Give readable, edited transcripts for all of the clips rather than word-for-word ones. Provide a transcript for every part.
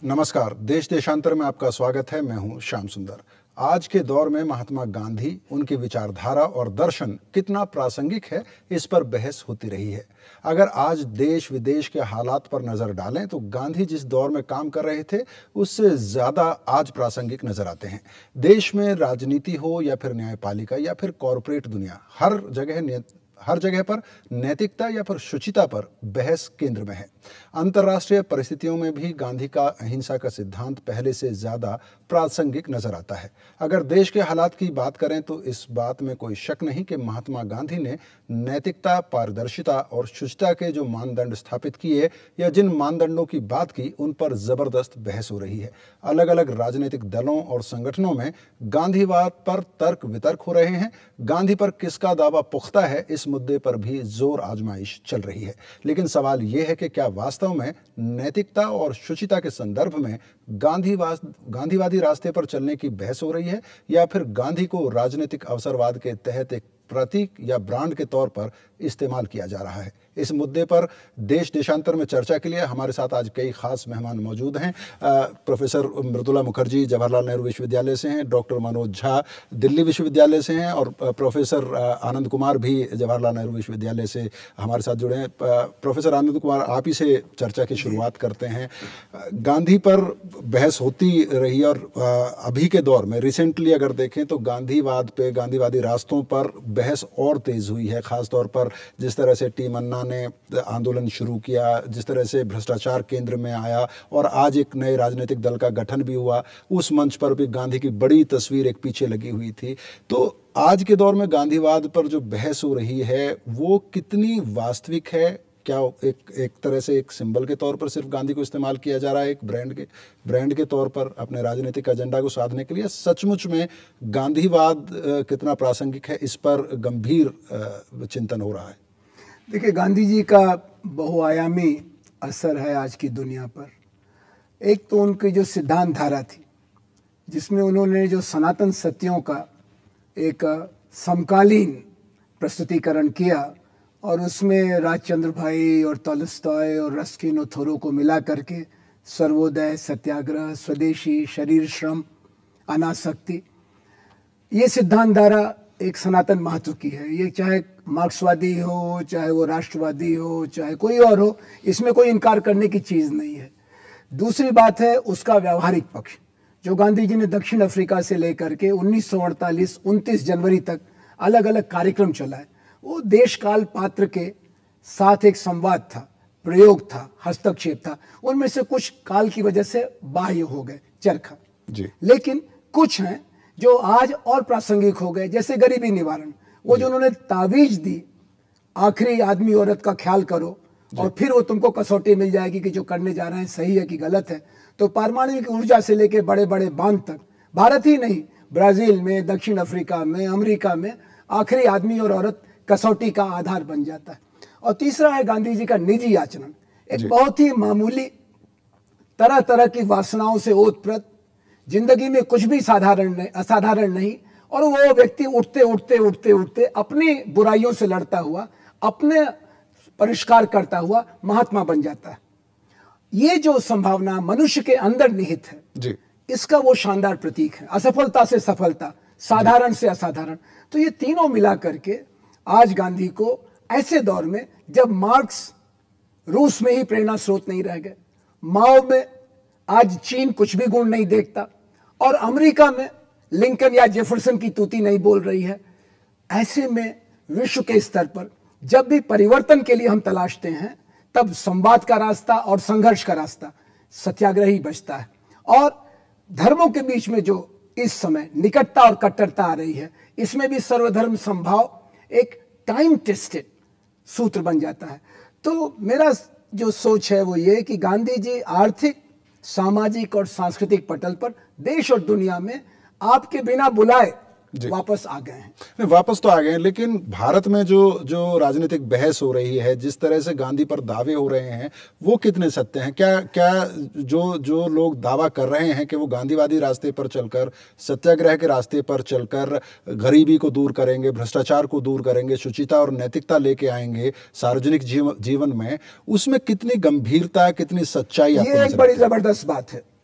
नमस्कार, देश देशांतर में आपका स्वागत है। मैं हूं श्याम सुंदर। आज के दौर में महात्मा गांधी, उनकी विचारधारा और दर्शन कितना प्रासंगिक है, इस पर बहस होती रही है। अगर आज देश विदेश के हालात पर नजर डालें तो गांधी जिस दौर में काम कर रहे थे उससे ज्यादा आज प्रासंगिक नजर आते हैं। देश में राजनीति हो या फिर न्यायपालिका या फिर कॉरपोरेट दुनिया, हर जगह पर नैतिकता या फिर शुचिता पर बहस केंद्र में है। अंतर्राष्ट्रीय परिस्थितियों में भी गांधी का अहिंसा का सिद्धांत पहले से ज्यादा प्रासंगिक नजर आता है। अगर देश के हालात की बात करें तो इस बात में कोई शक नहीं कि महात्मा गांधी ने नैतिकता, पारदर्शिता और शुचिता के जो मानदंड स्थापित किए या जिन मानदंडों की बात की, उन पर जबरदस्त बहस हो रही है। अलग अलग राजनीतिक दलों और संगठनों में गांधीवाद पर तर्क वितर्क हो रहे हैं। गांधी पर किसका दावा पुख्ता है, इस मुद्दे पर भी जोर आजमाइश चल रही है। लेकिन सवाल यह है कि क्या वास्तव में नैतिकता और शुचिता के संदर्भ में गांधीवादी रास्ते पर चलने की बहस हो रही है या फिर गांधी को राजनीतिक अवसरवाद के तहत एक प्रतीक या ब्रांड के तौर पर इस्तेमाल किया जा रहा है। इस मुद्दे पर देश देशांतर में चर्चा के लिए हमारे साथ आज कई खास मेहमान मौजूद हैं। प्रोफेसर मृदुला मुखर्जी जवाहरलाल नेहरू विश्वविद्यालय से हैं, डॉक्टर मनोज झा दिल्ली विश्वविद्यालय से हैं और प्रोफेसर आनंद कुमार भी जवाहरलाल नेहरू विश्वविद्यालय से हमारे साथ जुड़े हैं। प्रोफेसर आनंद कुमार, आप ही से चर्चा की शुरुआत करते हैं। गांधी पर बहस होती रही और अभी के दौर में रिसेंटली अगर देखें तो गांधीवाद पे, गांधीवादी रास्तों पर बहस और तेज हुई है। खासतौर पर जिस तरह से टी मन्ना ने आंदोलन शुरू किया, जिस तरह से भ्रष्टाचार केंद्र में आया और आज एक नए राजनीतिक दल का गठन भी हुआ, उस मंच पर भी गांधी की बड़ी तस्वीर एक पीछे लगी हुई थी। तो आज के दौर में गांधीवाद पर जो बहस हो रही है वो कितनी वास्तविक है? क्या एक तरह से एक सिंबल के तौर पर सिर्फ गांधी को इस्तेमाल किया जा रहा है, एक ब्रांड के तौर पर अपने राजनीतिक एजेंडा को साधने के लिए? सचमुच में गांधीवाद कितना प्रासंगिक है, इस पर गंभीर चिंतन हो रहा है। देखिए, गांधी जी का बहुआयामी असर है आज की दुनिया पर। एक तो उनकी जो सिद्धांत धारा थी, जिसमें उन्होंने जो सनातन सत्यों का एक समकालीन प्रस्तुतिकरण किया और उसमें राजचंद्र भाई और तॉलस्टॉय और रस्किन और थोरो को मिला करके सर्वोदय, सत्याग्रह, स्वदेशी, शरीर श्रम, अनासक्ति, ये सिद्धांत धारा एक सनातन महत्व की है। ये चाहे मार्क्सवादी हो, चाहे वो राष्ट्रवादी हो, चाहे कोई और हो, इसमें कोई इनकार करने की चीज़ नहीं है। दूसरी बात है उसका व्यावहारिक पक्ष, जो गांधी जी ने दक्षिण अफ्रीका से लेकर के 1948 29 जनवरी तक अलग अलग कार्यक्रम चलाए। वो देश काल पात्र के साथ एक संवाद था, प्रयोग था, हस्तक्षेप था। उनमें से कुछ काल की वजह से बाह्य हो गए, चरखा जी, लेकिन कुछ हैं जो आज और प्रासंगिक हो गए, जैसे गरीबी निवारण। वो जो उन्होंने तावीज दी, आखिरी आदमी औरत का ख्याल करो और फिर वो तुमको कसौटी मिल जाएगी कि जो करने जा रहे हैं सही है कि गलत है। तो पारमाणविक ऊर्जा से लेके बड़े बड़े बांध तक, भारत ही नहीं, ब्राजील में, दक्षिण अफ्रीका में, अमेरिका में आखिरी आदमी और औरत कसौटी का आधार बन जाता है। और तीसरा है गांधी जी का निजी आचरण, एक बहुत ही मामूली, तरह तरह की वासनाओं से ओतप्रोत, जिंदगी में कुछ भी असाधारण नहीं, और वो व्यक्ति उठते उठते उठते उठते अपनी बुराइयों से लड़ता हुआ, अपने परिष्कार करता हुआ महात्मा बन जाता है। ये जो संभावना मनुष्य के अंदर निहित है जी, इसका वो शानदार प्रतीक है। असफलता से सफलता, साधारण से असाधारण। तो ये तीनों मिला करके आज गांधी को ऐसे दौर में, जब मार्क्स रूस में ही प्रेरणा स्रोत नहीं रह गए, माओ में आज चीन कुछ भी गुण नहीं देखता, और अमेरिका में लिंकन या जेफरसन की तूती नहीं बोल रही है, ऐसे में विश्व के स्तर पर जब भी परिवर्तन के लिए हम तलाशते हैं, तब संवाद का रास्ता और संघर्ष का रास्ता सत्याग्रह ही बचता है। और धर्मों के बीच में जो इस समय निकटता और कट्टरता आ रही है, इसमें भी सर्वधर्म संभाव एक टाइम टेस्टेड सूत्र बन जाता है। तो मेरा जो सोच है वो ये कि गांधी जी आर्थिक, सामाजिक और सांस्कृतिक पटल पर देश और दुनिया में आपके बिना बुलाए वापस आ गए हैं। वापस तो आ गए हैं, लेकिन भारत में जो राजनीतिक बहस हो रही है, जिस तरह से गांधी पर दावे हो रहे हैं, वो कितने सत्य हैं? क्या जो लोग दावा कर रहे हैं कि वो गांधीवादी रास्ते पर चलकर, सत्याग्रह के रास्ते पर चलकर गरीबी को दूर करेंगे, भ्रष्टाचार को दूर करेंगे, शुचिता और नैतिकता लेके आएंगे सार्वजनिक जीवन में, उसमें कितनी गंभीरता, कितनी सच्चाई? ये एक बड़ी जबरदस्त बात है।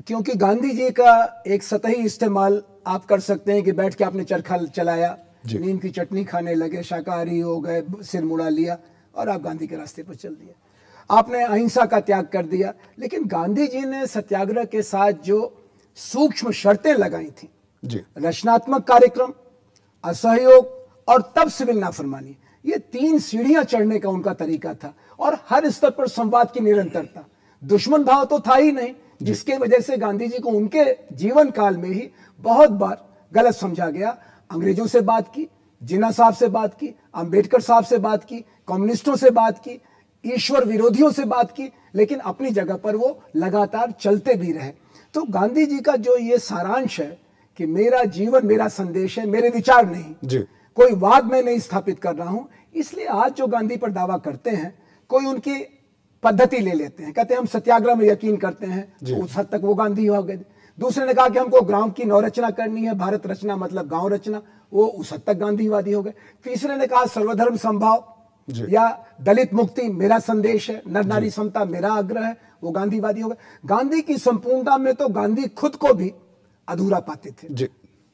क्योंकि गांधी जी का एक सतही इस्तेमाल आप कर सकते हैं कि बैठ के आपने चरखा चलाया, नीम की चटनी खाने लगे, शाकाहारी हो गए, सिर मुड़ा लिया और आप गांधी के रास्ते पर चल दिए। आपने अहिंसा का त्याग कर दिया। लेकिन गांधी जी ने सत्याग्रह के साथ जो सूक्ष्म शर्तें लगाई थी, रचनात्मक कार्यक्रम, असहयोग और तब सिविल नाफरमानी, ये 3 सीढ़ियां चढ़ने का उनका तरीका था। और हर स्तर पर संवाद की निरंतरता, दुश्मन भाव तो था ही नहीं, जिसके वजह से गांधी जी को उनके जीवन काल में ही बहुत बार गलत समझा गया। अंग्रेजों से बात की, जिन्ना साहब से बात की, अंबेडकर साहब से बात की, कम्युनिस्टों से बात की, ईश्वर विरोधियों से बात की, लेकिन अपनी जगह पर वो लगातार चलते भी रहे। तो गांधी जी का जो ये सारांश है कि मेरा जीवन मेरा संदेश है, मेरे विचार नहीं, कोई वाद में नहीं स्थापित कर रहा हूं। इसलिए आज जो गांधी पर दावा करते हैं, कोई उनकी पद्धति ले लेते हैं, कहते हैं हम सत्याग्रह में यकीन करते हैं, तो उस हद तक वो गांधी हो गए। दूसरे ने कहा कि हमको गांव की नवरचना करनी है, भारत रचना मतलब गांव रचना, वो उस हद तक गांधीवादी हो गए। तीसरे ने कहा सर्वधर्म संभाव या दलित मुक्ति मेरा संदेश है, नर नारी समता मेरा आग्रह है, वो गांधीवादी हो गए। गांधी की संपूर्णता में तो गांधी खुद को भी अधूरा पाते थे।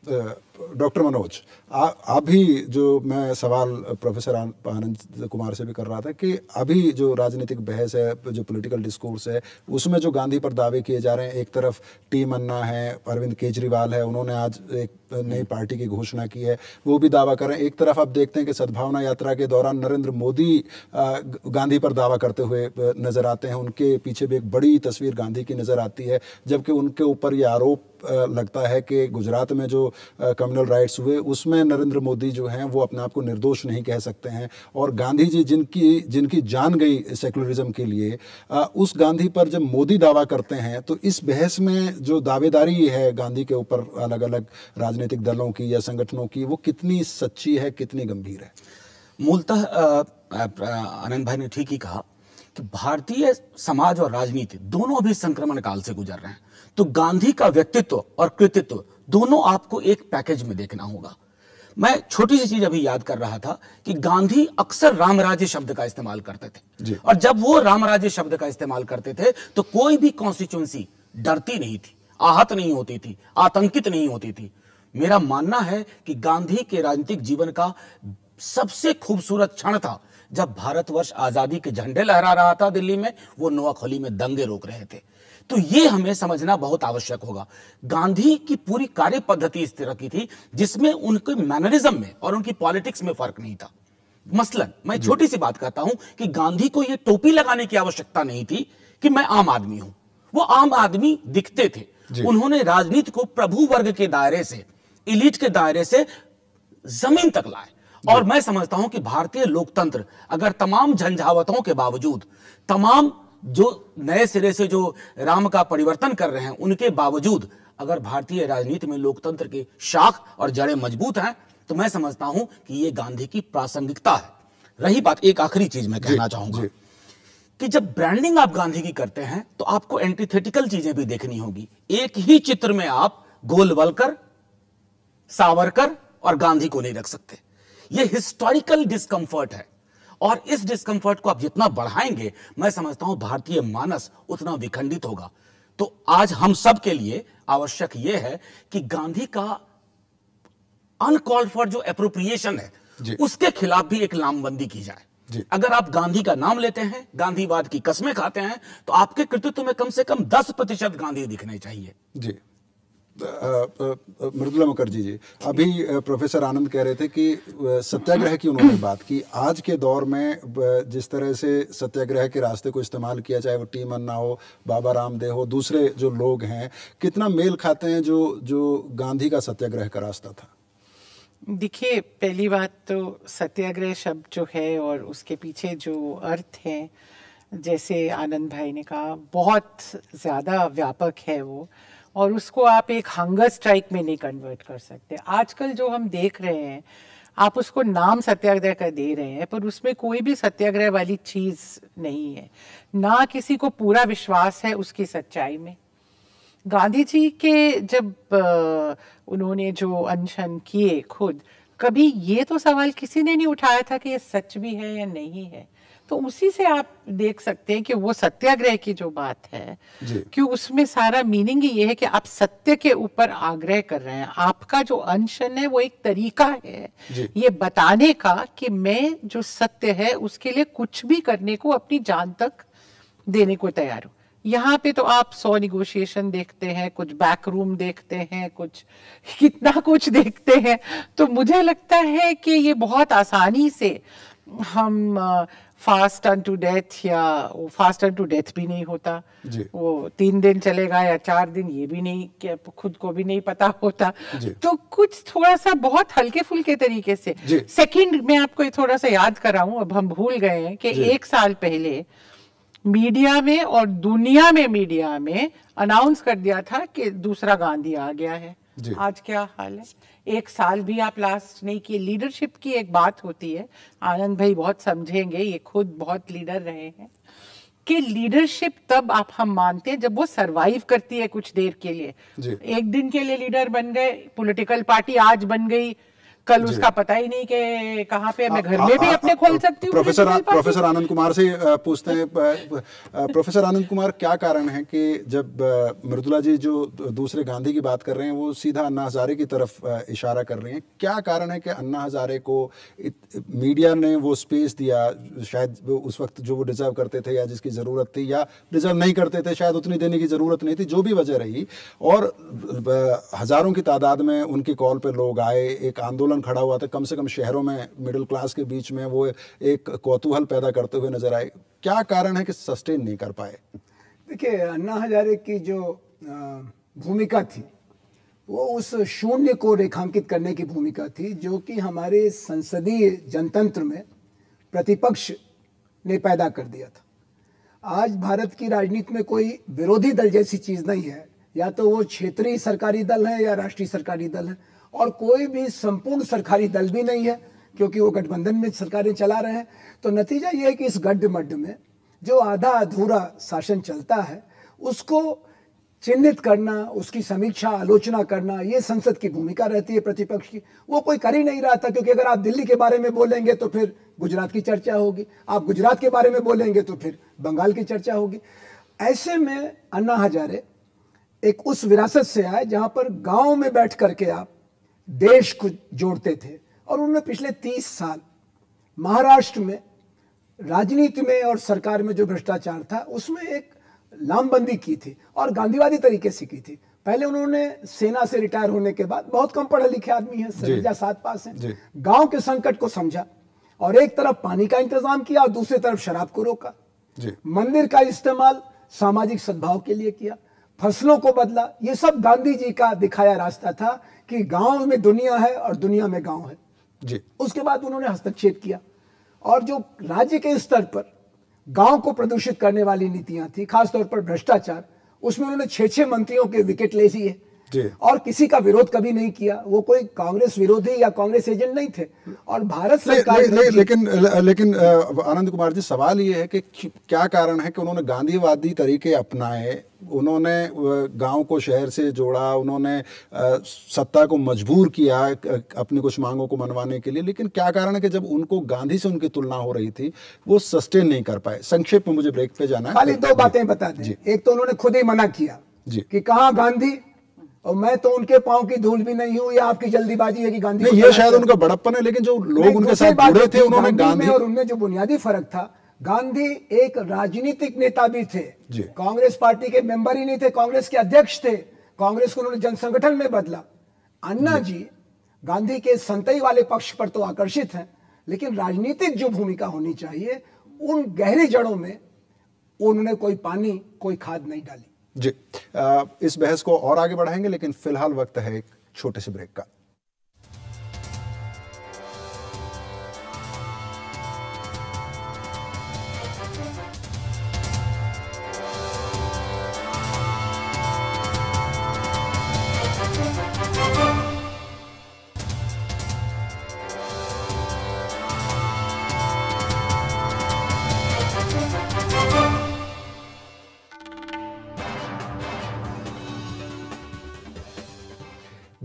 डॉक्टर मनोज, अभी जो मैं सवाल प्रोफेसर आनंद कुमार से भी कर रहा था कि अभी जो राजनीतिक बहस है, जो पॉलिटिकल डिस्कोर्स है, उसमें जो गांधी पर दावे किए जा रहे हैं, एक तरफ टी मन्ना है, अरविंद केजरीवाल है, उन्होंने आज एक नई पार्टी की घोषणा की है, वो भी दावा कर रहे हैं। एक तरफ आप देखते हैं कि सद्भावना यात्रा के दौरान नरेंद्र मोदी गांधी पर दावा करते हुए नजर आते हैं, उनके पीछे भी एक बड़ी तस्वीर गांधी की नजर आती है, जबकि उनके ऊपर ये आरोप लगता है कि गुजरात में जो कम्युनल राइट्स हुए उसमें नरेंद्र मोदी जो हैं वो अपने आप को निर्दोष नहीं कह सकते हैं, और गांधी जी जिनकी जान गई सेकुलरिज्म के लिए, उस गांधी पर जब मोदी दावा करते हैं तो इस बहस में जो दावेदारी है गांधी के ऊपर अलग अलग राजनीतिक दलों की या संगठनों की, वो कितनी सच्ची है, कितनी गंभीर है? मूलतः आनंद भाई ने ठीक ही कहा कि भारतीय समाज और राजनीति दोनों अभी संक्रमण काल से गुजर रहे हैं। तो गांधी का व्यक्तित्व और कृतित्व दोनों आपको एक पैकेज में देखना होगा। मैं छोटी सी चीज अभी याद कर रहा था कि गांधी अक्सर रामराज्य शब्द का इस्तेमाल करते थे, और जब वो रामराज्य शब्द का इस्तेमाल करते थे तो कोई भी कॉन्स्टिट्यूंसी डरती नहीं थी, आहत नहीं होती थी, आतंकित नहीं होती थी। मेरा मानना है कि गांधी के राजनीतिक जीवन का सबसे खूबसूरत क्षण था जब भारतवर्ष आजादी के झंडे लहरा रहा था दिल्ली में, वो नोआखली में दंगे रोक रहे थे। तो ये हमें समझना बहुत आवश्यक होगा। गांधी की पूरी कार्य पद्धति इस तरह की थी जिसमें उनके मैनरिज्म में और उनकी पॉलिटिक्स में फर्क नहीं था। मसलन मैं छोटी सी बात कहता हूं कि गांधी को ये टोपी लगाने की आवश्यकता नहीं थी कि मैं आम आदमी हूं, वो आम आदमी दिखते थे। उन्होंने राजनीति को प्रभु वर्ग के दायरे से, इलीट के दायरे से जमीन तक लाए। और मैं समझता हूं कि भारतीय लोकतंत्र अगर तमाम झंझावतों के बावजूद, तमाम जो नए सिरे से जो राम का परिवर्तन कर रहे हैं उनके बावजूद, अगर भारतीय राजनीति में लोकतंत्र की शाख और जड़ें मजबूत हैं, तो मैं समझता हूं कि ये गांधी की प्रासंगिकता है। रही बात, एक आखिरी चीज मैं कहना चाहूंगा कि जब ब्रांडिंग आप गांधी की करते हैं तो आपको एंटीथेटिकल चीजें भी देखनी होगी। एक ही चित्र में आप गोलवलकर, सावरकर और गांधी को नहीं रख सकते। यह हिस्टोरिकल डिस्कंफर्ट है, और इस डिस्कंफर्ट को आप जितना बढ़ाएंगे, मैं समझता हूं भारतीय मानस उतना विखंडित होगा। तो आज हम सब के लिए आवश्यक यह है कि गांधी का अनकॉल्ड फॉर जो एप्रोप्रिएशन है उसके खिलाफ भी एक लामबंदी की जाए। अगर आप गांधी का नाम लेते हैं, गांधीवाद की कसमें खाते हैं, तो आपके कृतित्व में कम से कम 10% गांधी दिखने चाहिए। जी मृदुला मुखर्जी जी, अभी प्रोफेसर आनंद कह रहे थे कि सत्याग्रह की उन्होंने बात की। आज के दौर में जिस तरह से सत्याग्रह के रास्ते को इस्तेमाल किया, चाहे वो टी मन्ना हो, बाबा रामदेव हो, दूसरे जो लोग हैं, कितना मेल खाते हैं जो गांधी का सत्याग्रह का रास्ता था? देखिए, पहली बात तो सत्याग्रह शब्द जो है और उसके पीछे जो अर्थ है, जैसे आनंद भाई ने कहा, बहुत ज़्यादा व्यापक है वो, और उसको आप एक हंगर स्ट्राइक में नहीं कन्वर्ट कर सकते। आजकल जो हम देख रहे हैं, आप उसको नाम सत्याग्रह का दे रहे हैं, पर उसमें कोई भी सत्याग्रह वाली चीज़ नहीं है, ना किसी को पूरा विश्वास है उसकी सच्चाई में। गांधी जी के जब उन्होंने जो अनशन किए खुद, कभी ये तो सवाल किसी ने नहीं उठाया था कि ये सच भी है या नहीं है। तो उसी से आप देख सकते हैं कि वो सत्याग्रह की जो बात है कि उसमें सारा मीनिंग ही ये है कि आप सत्य के ऊपर आग्रह कर रहे हैं। आपका जो अनशन है वो एक तरीका है ये बताने का कि मैं जो सत्य है उसके लिए कुछ भी करने को अपनी जान तक देने को तैयार हूं। यहाँ पे तो आप 100 निगोशिएशन देखते हैं, कुछ बैक रूम देखते हैं, कुछ कितना कुछ देखते हैं। तो मुझे लगता है कि ये बहुत आसानी से हम फास्ट टर्न टू डेथ, या फास्ट टर्न टू डेथ भी नहीं होता, वो 3 दिन चलेगा या 4 दिन ये भी नहीं, खुद को भी नहीं पता होता। तो कुछ थोड़ा सा बहुत हल्के फुल्के तरीके से सेकंड में आपको ये थोड़ा सा याद कराऊं, अब हम भूल गए हैं कि 1 साल पहले मीडिया में और दुनिया में मीडिया में अनाउंस कर दिया था कि दूसरा गांधी आ गया है। आज क्या हाल है? 1 साल भी आप लास्ट नहीं किए। लीडरशिप की एक बात होती है, आनंद भाई बहुत समझेंगे, ये खुद बहुत लीडर रहे हैं, कि लीडरशिप तब आप हम मानते हैं जब वो सरवाइव करती है कुछ देर के लिए। एक दिन के लिए लीडर बन गए, पॉलिटिकल पार्टी आज बन गई, कल उसका पता ही नहीं कि कहाँ पे, मैं घर में भी अपने खोल सकती हूँ। प्रोफेसर आनंद कुमार से पूछते हैं। प्रोफेसर आनंद कुमार, क्या कारण है कि जब मृदुला जी जो दूसरे गांधी की बात कर रहे हैं वो सीधा अन्ना हजारे की तरफ इशारा कर रही हैं? क्या कारण है कि अन्ना हजारे को मीडिया ने वो स्पेस दिया, शायद उस वक्त जो वो डिजर्व करते थे या जिसकी जरूरत थी, या डिजर्व नहीं करते थे, शायद उतनी देने की जरूरत नहीं थी, जो भी वजह रही, और हजारों की तादाद में उनकी कॉल पे लोग आए, एक आंदोलन खड़ा हुआ था, कम से कम शहरों में मिडिल क्लास के बीच में वो एक कौतूहल पैदा करते हुए नजर आए। क्या कारण है कि सस्टेन नहीं कर पाए? देखिए, अन्ना हजारे की जो भूमिका थी वो उस शून्य को रेखांकित करने की भूमिका थी जो कि हमारे संसदीय जनतंत्र में प्रतिपक्ष ने पैदा कर दिया था। आज भारत की राजनीति में कोई विरोधी दल जैसी चीज नहीं है, या तो वो क्षेत्रीय सरकारी दल है या राष्ट्रीय सरकारी दल है, और कोई भी संपूर्ण सरकारी दल भी नहीं है क्योंकि वो गठबंधन में सरकारें चला रहे हैं। तो नतीजा ये है कि इस गड्ढ-मड्ढ में जो आधा अधूरा शासन चलता है उसको चिन्हित करना, उसकी समीक्षा आलोचना करना, ये संसद की भूमिका रहती है प्रतिपक्ष की। वो कोई कर ही नहीं रहा था, क्योंकि अगर आप दिल्ली के बारे में बोलेंगे तो फिर गुजरात की चर्चा होगी, आप गुजरात के बारे में बोलेंगे तो फिर बंगाल की चर्चा होगी। ऐसे में अन्ना हजारे एक उस विरासत से आए जहां पर गांव में बैठ करके आप देश को जोड़ते थे, और उन्होंने पिछले 30 साल महाराष्ट्र में राजनीति में और सरकार में जो भ्रष्टाचार था उसमें एक लामबंदी की थी, और गांधीवादी तरीके से की थी। पहले उन्होंने सेना से रिटायर होने के बाद, बहुत कम पढ़े लिखे आदमी हैं, सरजा 7 पास हैं, गांव के संकट को समझा और एक तरफ पानी का इंतजाम किया और दूसरी तरफ शराब को रोका। मंदिर का इस्तेमाल सामाजिक सद्भाव के लिए किया, फसलों को बदला। ये सब गांधी जी का दिखाया रास्ता था कि गांव में दुनिया है और दुनिया में गांव है। उसके बाद उन्होंने हस्तक्षेप किया, और जो राज्य के स्तर पर गांव को प्रदूषित करने वाली नीतियां थी, खासतौर पर भ्रष्टाचार, उसमें उन्होंने 6-6 मंत्रियों के विकेट ले लिए और किसी का विरोध कभी नहीं किया। वो कोई कांग्रेस विरोधी या कांग्रेस एजेंट नहीं थे। और भारत सरकार लेकिन आनंद कुमार जी, सवाल ये है कि क्या कारण है कि उन्होंने गांधीवादी तरीके अपनाए, उन्होंने गांव को शहर से जोड़ा, उन्होंने सत्ता को मजबूर किया अपनी कुछ मांगों को मनवाने के लिए, लेकिन क्या कारण है कि जब उनको गांधी से उनकी तुलना हो रही थी वो सस्टेन नहीं कर पाए? संक्षेप में, मुझे ब्रेक पे जाना है। खाली 2 बातें बता दें। एक तो उन्होंने खुद ही मना किया कि कहां गांधी, और मैं तो उनके पांव की धूल भी नहीं हूं, या आपकी जल्दीबाजी है कि गांधी नहीं, ये शायद उनका बड़प्पन है, लेकिन जो लोग उनके साथ जुड़े थे उन्होंने गांधी और उनमें जो बुनियादी फर्क था, गांधी एक राजनीतिक नेता भी थे, कांग्रेस पार्टी के मेंबर ही नहीं थे, कांग्रेस के अध्यक्ष थे, कांग्रेस को उन्होंने जन संगठन में बदला। अन्ना जी गांधी के संतई वाले पक्ष पर तो आकर्षित हैं, लेकिन राजनीतिक जो भूमिका होनी चाहिए उन गहरी जड़ों में उन्होंने कोई पानी, कोई खाद नहीं डाली। जी, इस बहस को और आगे बढ़ाएंगे, लेकिन फिलहाल वक्त है एक छोटे से ब्रेक का।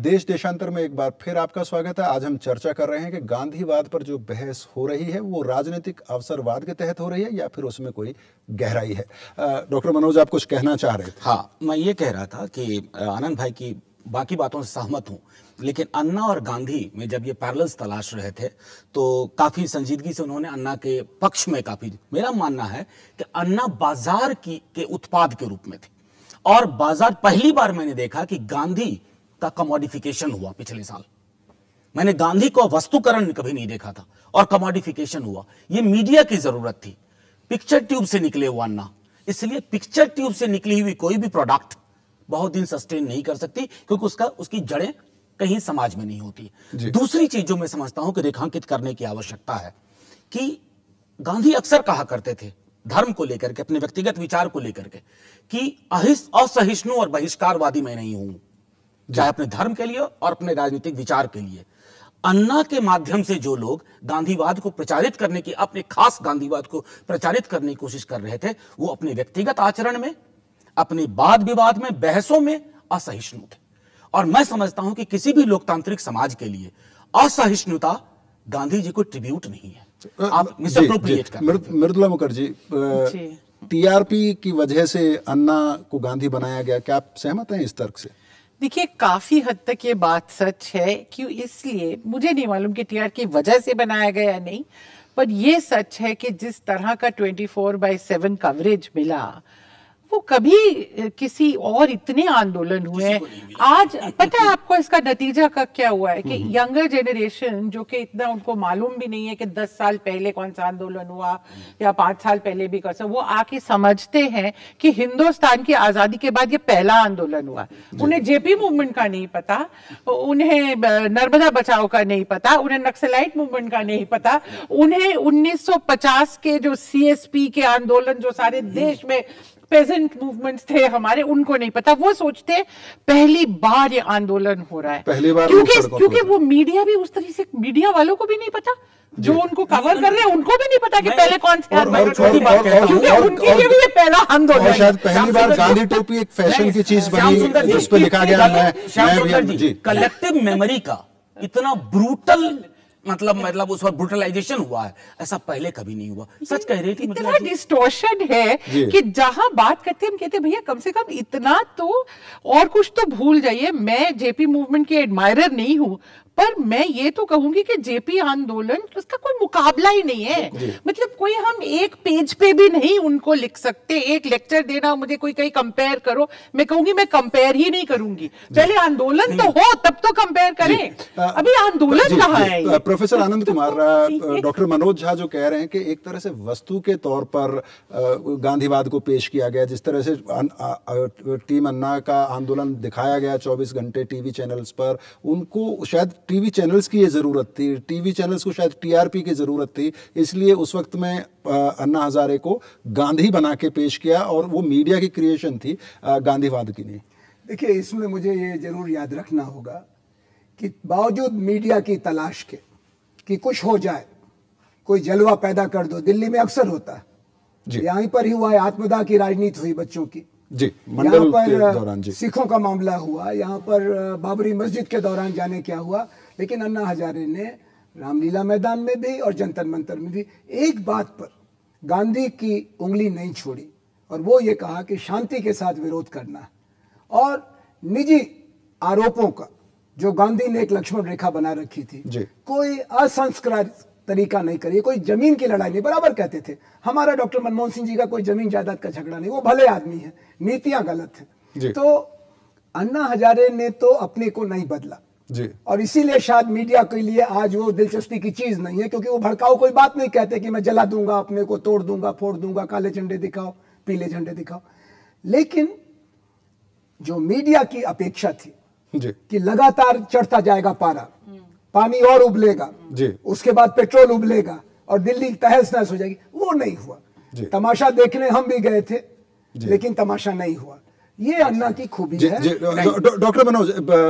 देश देशांतर में एक बार फिर आपका स्वागत है। आज हम चर्चा कर रहे हैं कि गांधीवाद पर जो बहस हो रही है वो राजनीतिक अवसरवाद के तहत हो रही है या फिर उसमें कोई गहराई है। डॉक्टर मनोज, आप कुछ कहना चाह रहे थे? हाँ, मैं ये कह रहा था कि आनंद भाई की बाकी बातों से सहमत हूं, लेकिन अन्ना और गांधी में जब ये पैरेलल्स तलाश रहे थे तो काफी संजीदगी से उन्होंने अन्ना के पक्ष में काफी, मेरा मानना है कि अन्ना बाजार के उत्पाद के रूप में थे और बाजार, पहली बार मैंने देखा कि गांधी का कमोडिफिकेशन हुआ पिछले साल। मैंने गांधी को वस्तुकरण कभी नहीं देखा था और कमोडिफिकेशन हुआ। ये मीडिया की जरूरत थी। पिक्चर ट्यूब से निकले हुआ अन्ना, इसलिए पिक्चर ट्यूब से निकली हुई कोई भी प्रोडक्ट बहुत दिन सस्टेन नहीं कर सकती क्योंकि उसकी जड़ें कहीं समाज में नहीं होती। दूसरी चीज जो मैं समझता हूं कि रेखांकित करने की आवश्यकता है कि गांधी अक्सर कहा करते थे धर्म को लेकर के, अपने व्यक्तिगत विचार को लेकर के, कि असहिष्णु और बहिष्कारवादी मैं नहीं हूं, चाहे अपने धर्म के लिए और अपने राजनीतिक विचार के लिए। अन्ना के माध्यम से जो लोग गांधीवाद को प्रचारित करने की, अपने खास गांधीवाद को प्रचारित करने की कोशिश कर रहे थे, वो अपने व्यक्तिगत आचरण में, अपने वाद विवाद में, बहसों में असहिष्णु थे। और मैं समझता हूं कि किसी भी लोकतांत्रिक समाज के लिए असहिष्णुता गांधी जी को ट्रिब्यूट नहीं है। आप मिसअप्रोप्रिएट कर रहे हैं। मृदुला मुखर्जी, टीआरपी की वजह से अन्ना को गांधी बनाया गया, क्या आप सहमत हैं इस तर्क से? देखिए, काफी हद तक ये बात सच है। क्यों? इसलिए मुझे नहीं मालूम कि टीआर की वजह से बनाया गया या नहीं, पर ये सच है कि जिस तरह का 24/7 कवरेज मिला वो कभी किसी और इतने आंदोलन हुए हैं। आज पता है आपको इसका नतीजा का क्या हुआ है कि यंगर जनरेशन जो कि इतना उनको मालूम भी नहीं है कि 10 साल पहले कौन सा आंदोलन हुआ या 5 साल पहले भी कौन सा, वो आके समझते हैं कि हिंदुस्तान की आजादी के बाद ये पहला आंदोलन हुआ। उन्हें जेपी मूवमेंट का नहीं पता, उन्हें नर्मदा बचाओ का नहीं पता, उन्हें नक्सलाइट मूवमेंट का नहीं पता, उन्हें 1950 के जो सीएसपी के आंदोलन जो सारे देश में पेजेंट मूवमेंट्स थे हमारे, उनको नहीं पता। वो सोचते पहली बार ये आंदोलन हो रहा है, पहली बार, क्योंकि वो मीडिया भी उस तरह से, मीडिया वालों को भी नहीं पता, जो उनको कवर कर रहे हैं उनको भी नहीं पता कि पहले कौन से क्योंकि उनके लिए भी ये पहला आंदोलन। शायद पहली बार गांधी टोपी एक फैशन की चीज बनी, उस पर लिखा गया कलेक्टिव मेमोरी का इतना ब्रूटल मतलब उस पर ब्रूटलाइजेशन हुआ है, ऐसा पहले कभी नहीं हुआ। सच कह रही थी, इतना डिस्टॉर्शन है कि जहां बात करते हम कहते भैया कम से कम इतना तो, और कुछ तो भूल जाइए। मैं जेपी मूवमेंट की एडमायरर नहीं हूं, पर मैं ये तो कहूंगी कि जेपी आंदोलन उसका कोई मुकाबला ही नहीं है। मतलब कोई हम एक पेज पे भी नहीं उनको लिख सकते। एक लेक्चर देना मुझे कोई कहीं कंपेयर करो, मैं कहूंगी मैं कंपेयर ही नहीं करूंगी। पहले आंदोलन तो हो तब तो कंपेयर करें। अभी आंदोलन कहाँ है? प्रोफेसर आनंद कुमार, डॉक्टर मनोज झा जो कह रहे हैं कि एक तरह से वस्तु के तौर पर गांधीवाद को पेश किया गया, जिस तरह से टीम अन्ना का आंदोलन दिखाया गया 24 घंटे टीवी चैनल्स पर, उनको शायद टीवी चैनल्स की ये जरूरत थी, टीवी चैनल्स को शायद टीआरपी की जरूरत थी, इसलिए उस वक्त में अन्ना हजारे को गांधी बना के पेश किया और वो मीडिया की क्रिएशन थी, गांधीवाद की नहीं। देखिए, इसमें मुझे ये जरूर याद रखना होगा कि बावजूद मीडिया की तलाश के कि कुछ हो जाए, कोई जलवा पैदा कर दो, दिल्ली में अक्सर होता है, यहीं पर ही हुआ है, आत्मदाह की राजनीति हुई बच्चों की जी, मंडल के दौरान जी, सिखों का मामला हुआ, यहाँ पर बाबरी मस्जिद के दौरान जाने क्या हुआ। लेकिन अन्ना हजारे ने रामलीला मैदान में भी और जंतर मंतर में भी एक बात पर गांधी की उंगली नहीं छोड़ी, और वो ये कहा कि शांति के साथ विरोध करना है। और निजी आरोपों का जो गांधी ने एक लक्ष्मण रेखा बना रखी थी, कोई असंस्कृत तरीका नहीं करिए, कोई जमीन की लड़ाई नहीं, बराबर कहते थे। हमारा डॉक्टर मनमोहन सिंह जी का कोई जमीन जायदाद का झगड़ा नहीं, वो भले आदमी है, नीतियां गलत हैं। तो अन्ना हजारे ने तो अपने को नहीं बदला जी, और इसीलिए शायद मीडिया के लिए आज वो दिलचस्पी की चीज नहीं है, क्योंकि वो भड़काऊ कोई बात नहीं कहते कि मैं जला दूंगा, अपने को तोड़ दूंगा, फोड़ दूंगा, काले झंडे दिखाओ, पीले झंडे दिखाओ। लेकिन जो मीडिया की अपेक्षा थी कि लगातार चढ़ता जाएगा पारा, पानी और उबलेगा, उसके बाद पेट्रोल उबलेगा और दिल्ली तहस नहस हो जाएगी, वो नहीं हुआ। तमाशा देखने हम भी गए थे, लेकिन तमाशा नहीं हुआ। ये अन्ना की खूबी है। डॉक्टर मनोज,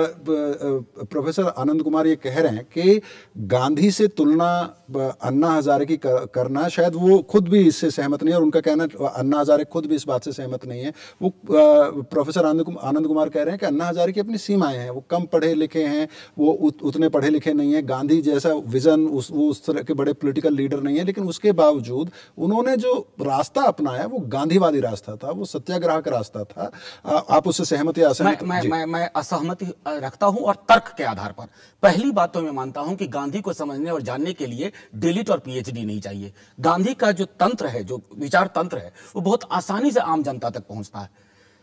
प्रोफेसर आनंद कुमार ये कह रहे हैं कि गांधी से तुलना अन्ना हजारे की करना, शायद वो खुद भी इससे सहमत नहीं है, और उनका कहना अन्ना हजारे खुद भी इस बात से सहमत नहीं है। वो प्रोफेसर आनंद कुमार कह रहे हैं कि अन्ना हजारे की अपनी सीमाएं हैं, वो कम पढ़े लिखे हैं, वो उतने पढ़े लिखे नहीं है, गांधी जैसा विजन वो उस तरह के बड़े पॉलिटिकल लीडर नहीं है, लेकिन उसके बावजूद उन्होंने जो रास्ता अपनाया वो गांधीवादी रास्ता था, वो सत्याग्रह का रास्ता था। आप उससे सहमत या असहमत? मैं असहमति रखता हूं, और तर्क के आधार पर। पहली बात तो मैं मानता हूं कि गांधी को समझने और जानने के लिए डिलीट और पीएचडी नहीं चाहिए। गांधी का जो तंत्र है, जो विचार तंत्र है, वो बहुत आसानी से आम जनता तक पहुंचता है।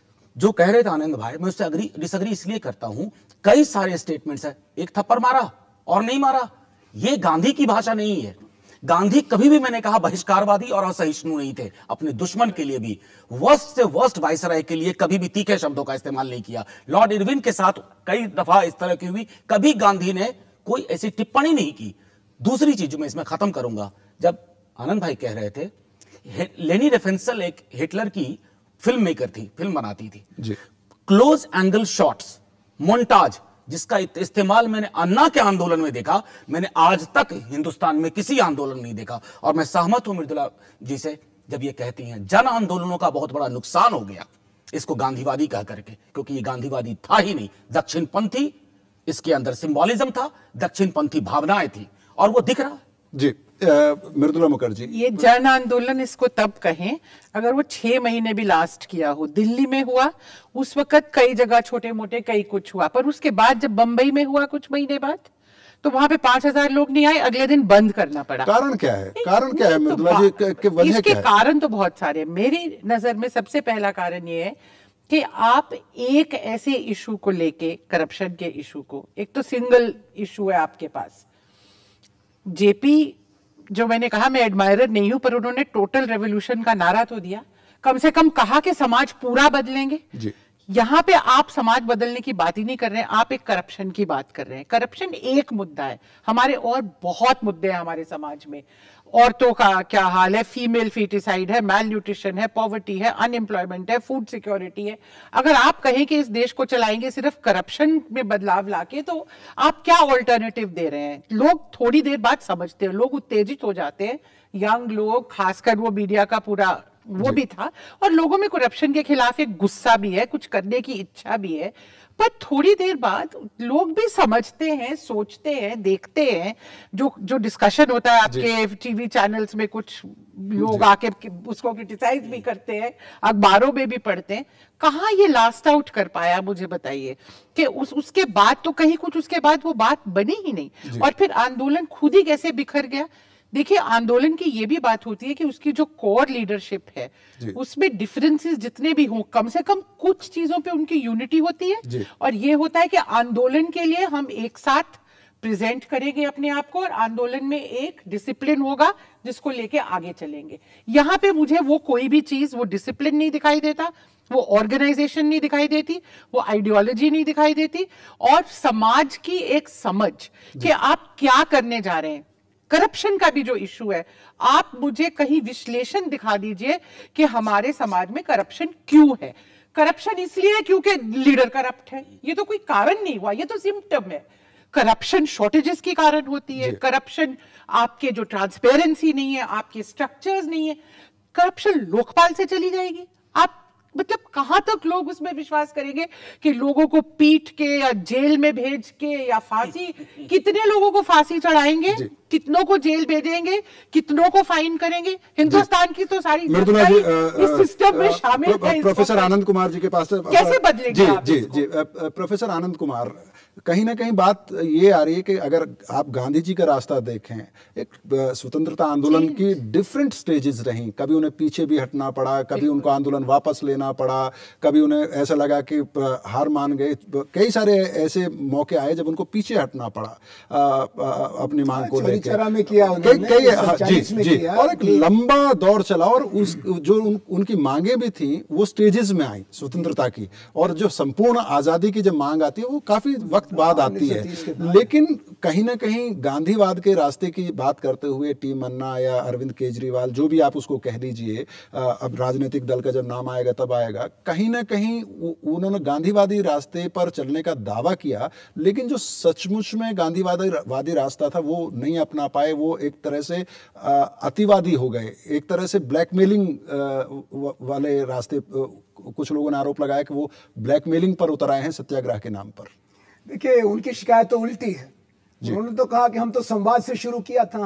जो कह रहे थे आनंद भाई, मैं उससे डिसएग्री इसलिए करता हूं, कई सारे स्टेटमेंट्स है, एक थप्पड़ मारा और नहीं मारा, ये गांधी की भाषा नहीं है। गांधी कभी भी, मैंने कहा, बहिष्कारवादी और असहिष्णु नहीं थे। अपने दुश्मन के लिए भी, वर्स्ट से वर्स्ट वायसराय के लिए कभी भी तीखे शब्दों का इस्तेमाल नहीं किया। लॉर्ड इरविन के साथ कई दफा इस तरह की हुई, कभी गांधी ने कोई ऐसी टिप्पणी नहीं की। दूसरी चीज जो मैं इसमें खत्म करूंगा, जब आनंद भाई कह रहे थे, लेनी रेफेंसल एक हिटलर की फिल्म मेकर थी, फिल्म बनाती थी जी। क्लोज एंगल शॉट्स, मोन्टाज, जिसका इस्तेमाल मैंने अन्ना के आंदोलन में देखा, मैंने आज तक हिंदुस्तान में किसी आंदोलन नहीं देखा। और मैं सहमत हूं मृदुला जी से जब ये कहती हैं जन आंदोलनों का बहुत बड़ा नुकसान हो गया इसको गांधीवादी कह करके, क्योंकि ये गांधीवादी था ही नहीं, दक्षिणपंथी, इसके अंदर सिंबॉलिज्म था, दक्षिणपंथी भावनाएं थी, और वो दिख रहा जी। मृदुला मुखर्जी, ये जन आंदोलन इसको तब कहें अगर वो 6 महीने भी लास्ट किया हो। दिल्ली में हुआ उस वक्त, कई जगह छोटे मोटे कई कुछ हुआ, पर उसके बाद जब बंबई में हुआ कुछ महीने बाद, तो वहां पे 5000 लोग नहीं आए, अगले दिन बंद करना पड़ा। कारण क्या है? कारण क्या है मृदुला जी? वजह इसके क्या है? कारण तो बहुत सारे। मेरी नजर में सबसे पहला कारण ये है कि आप एक ऐसे इशू को लेके, करप्शन के इशू को, एक तो सिंगल इशू है आपके पास। जेपी, जो मैंने कहा मैं एडमायरर नहीं हूं, पर उन्होंने टोटल रेवोल्यूशन का नारा तो दिया, कम से कम कहा कि समाज पूरा बदलेंगे जी। यहां पे आप समाज बदलने की बात ही नहीं कर रहे हैं, आप एक करप्शन की बात कर रहे हैं। करप्शन एक मुद्दा है, हमारे और बहुत मुद्दे हैं हमारे समाज में। औरतों का क्या हाल है, फीमेल फीटिसाइड है, मैल न्यूट्रिशन है, पॉवर्टी है, अनएम्प्लॉयमेंट है, फूड सिक्योरिटी है। अगर आप कहें कि इस देश को चलाएंगे सिर्फ करप्शन में बदलाव लाके, तो आप क्या ऑल्टरनेटिव दे रहे हैं? लोग थोड़ी देर बाद समझते हैं, लोग उत्तेजित हो जाते हैं, यंग लोग, खासकर वो मीडिया का पूरा वो भी था, और लोगों में करप्शन के खिलाफ एक गुस्सा भी है, कुछ करने की इच्छा भी है। पर थोड़ी देर बाद लोग भी समझते हैं, सोचते हैं, देखते हैं। जो डिस्कशन होता है आपके टीवी चैनल्स में, कुछ लोग आके उसको क्रिटिसाइज भी करते हैं, अखबारों में भी पढ़ते हैं। कहाँ ये लास्ट आउट कर पाया, मुझे बताइए कि उसके बाद तो कहीं कुछ, उसके बाद वो बात बनी ही नहीं, और फिर आंदोलन खुद ही कैसे बिखर गया। देखिए, आंदोलन की ये भी बात होती है कि उसकी जो कोर लीडरशिप है उसमें डिफरेंसेस जितने भी हों, कम से कम कुछ चीजों पे उनकी यूनिटी होती है, और ये होता है कि आंदोलन के लिए हम एक साथ प्रेजेंट करेंगे अपने आप को, और आंदोलन में एक डिसिप्लिन होगा जिसको लेके आगे चलेंगे। यहाँ पे मुझे वो कोई भी चीज, वो डिसिप्लिन नहीं दिखाई देता, वो ऑर्गेनाइजेशन नहीं दिखाई देती, वो आइडियोलॉजी नहीं दिखाई देती, और समाज की एक समझ कि आप क्या करने जा रहे हैं। करप्शन का भी जो इशू है, आप मुझे कहीं विश्लेषण दिखा दीजिए कि हमारे समाज में करप्शन क्यों है। करप्शन इसलिए है क्योंकि लीडर करप्ट है, ये तो कोई कारण नहीं हुआ, ये तो सिम्टम है। करप्शन शॉर्टेजेस की कारण होती है, करप्शन आपके जो ट्रांसपेरेंसी नहीं है, आपके स्ट्रक्चर्स नहीं है। करप्शन लोकपाल से चली जाएगी, आप मतलब कहां तक लोग उसमें विश्वास करेंगे कि लोगों को पीट के या जेल में भेज के या फांसी, कितने लोगों को फांसी चढ़ाएंगे, कितनों को जेल भेजेंगे, कितनों को फाइन करेंगे। हिंदुस्तान की तो सारी मृदुला जी इस सिस्टम में शामिल है। प्रोफेसर आनंद कुमार जी के पास कैसे बदलेंगे आप? जी जी, प्रोफेसर आनंद कुमार, कहीं ना कहीं बात ये आ रही है कि अगर आप गांधी जी का रास्ता देखें, एक स्वतंत्रता आंदोलन की डिफरेंट स्टेजेस रहीं। कभी उन्हें पीछे भी हटना पड़ा, कभी उनको आंदोलन वापस लेना पड़ा, कभी उन्हें ऐसा लगा कि हार मान गए। कई सारे ऐसे मौके आए जब उनको पीछे हटना पड़ा अपनी मांग को लेकर। में किया जी, और एक लंबा दौर चला, और उस जो उनकी मांगे भी थी वो स्टेजेस में आई स्वतंत्रता की, और जो संपूर्ण आजादी की जब मांग आती है वो काफी वक्त बाद आती 1930 के है, बाद। लेकिन कहीं ना कहीं गांधीवाद के रास्ते की बात करते हुए टी मन्ना या अरविंद केजरीवाल, जो भी आप उसको कह दीजिए, अब राजनीतिक दल का जब नाम आएगा तब आएगा, कहीं ना कहीं उन्होंने गांधीवादी रास्ते पर चलने का दावा किया, लेकिन जो सचमुच में गांधीवादी रास्ता था वो नहीं अपना पाए। वो एक तरह से अतिवादी हो गए, एक तरह से ब्लैकमेलिंग वाले रास्ते, कुछ लोगों ने आरोप लगाया कि वो ब्लैकमेलिंग पर उतर आए हैं सत्याग्रह के नाम पर। देखिए, उनकी शिकायत तो उल्टी है। उन्होंने तो कहा कि हम तो संवाद से शुरू किया था,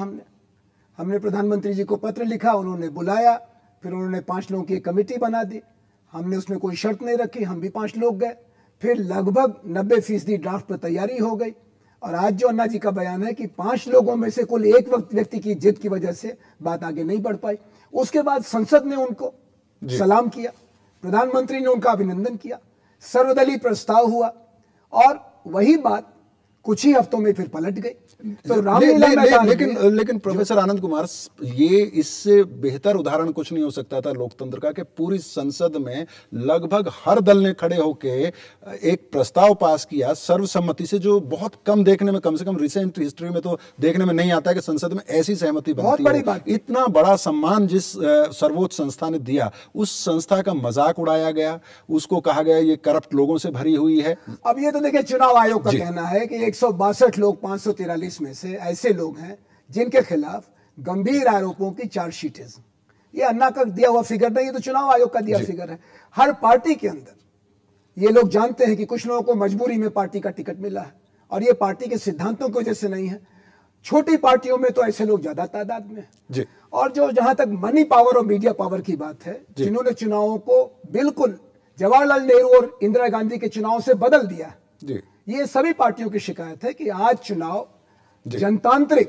हमने प्रधानमंत्री जी को पत्र लिखा, उन्होंने बुलाया, फिर उन्होंने 5 लोगों की कमेटी बना दी, हमने उसमें कोई शर्त नहीं रखी, हम भी 5 लोग गए, फिर लगभग 90% ड्राफ्ट पर तैयारी हो गई। और आज जो अन्ना जी का बयान है कि 5 लोगों में से कुल एक व्यक्ति की जिद की वजह से बात आगे नहीं बढ़ पाई। उसके बाद संसद ने उनको सलाम किया, प्रधानमंत्री ने उनका अभिनंदन किया, सर्वदलीय प्रस्ताव हुआ, और वही बात कुछ ही हफ्तों में फिर पलट गई। तो रामलीला मैदान लेकिन प्रोफेसर आनंद कुमार, ये इससे बेहतर उदाहरण कुछ नहीं हो सकता था लोकतंत्र का कि पूरी संसद में लगभग हर दल ने खड़े होकर एक प्रस्ताव पास किया सर्वसम्मति से, जो बहुत कम देखने में, कम से कम रिसेंट हिस्ट्री में तो देखने में नहीं आता है कि संसद में ऐसी सहमति बनती है। बड़ी बात। इतना बड़ा सम्मान जिस सर्वोच्च संस्था ने दिया, उस संस्था का मजाक उड़ाया गया, उसको कहा गया ये करप्ट लोगों से भरी हुई है। अब ये तो देखिए, चुनाव आयोग का कहना है कि 162 लोग 543 में से ऐसे लोग हैं जिनके खिलाफ गंभीर आरोपों की चार्जशीटें। ये अन्ना का दिया हुआ फिगर नहीं, ये तो चुनाव आयोग का दिया फिगर है। हर पार्टी के अंदर ये लोग जानते हैं कि कुछ लोगों को मजबूरी में पार्टी का टिकट मिला है, और ये पार्टी के सिद्धांतों की वजह से नहीं है। छोटी पार्टियों में तो ऐसे लोग ज्यादा तादाद में जी। और जो जहां तक मनी पावर और मीडिया पावर की बात है, जिन्होंने चुनावों को बिल्कुल जवाहरलाल नेहरू और इंदिरा गांधी के चुनाव से बदल दिया जी। ये सभी पार्टियों की शिकायत है कि आज चुनाव जनतांत्रिक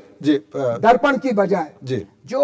दर्पण की बजाय जो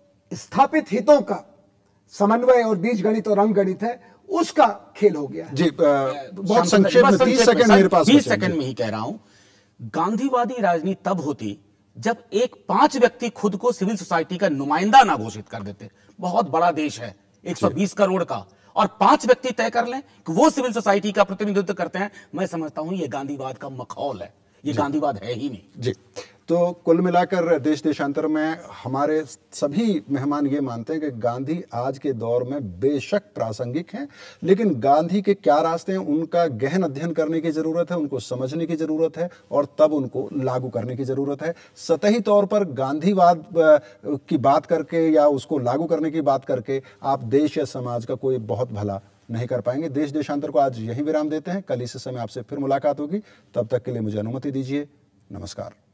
स्थापित हितों का समन्वय और बीजगणित और अंकगणित है, उसका खेल हो गया जी। बहुत संक्षेप में 30 सेकंड मेरे पास, 20 सेकंड में ही कह रहा हूं, गांधीवादी राजनीति तब होती जब 5 व्यक्ति खुद को सिविल सोसाइटी का नुमाइंदा ना घोषित कर देते। बहुत बड़ा देश है 120 करोड़ का, और 5 व्यक्ति तय कर लें कि वो सिविल सोसाइटी का प्रतिनिधित्व करते हैं। मैं समझता हूं ये गांधीवाद का मखौल है, ये गांधीवाद है ही नहीं जी। तो कुल मिलाकर देश देशांतर में हमारे सभी मेहमान ये मानते हैं कि गांधी आज के दौर में बेशक प्रासंगिक हैं, लेकिन गांधी के क्या रास्ते हैं उनका गहन अध्ययन करने की जरूरत है, उनको समझने की जरूरत है, और तब उनको लागू करने की जरूरत है। सतही तौर पर गांधीवाद की बात करके या उसको लागू करने की बात करके आप देश या समाज का कोई बहुत भला नहीं कर पाएंगे। देश देशांतर को आज यहीं विराम देते हैं। कल इस समय आपसे फिर मुलाकात होगी, तब तक के लिए मुझे अनुमति दीजिए। नमस्कार।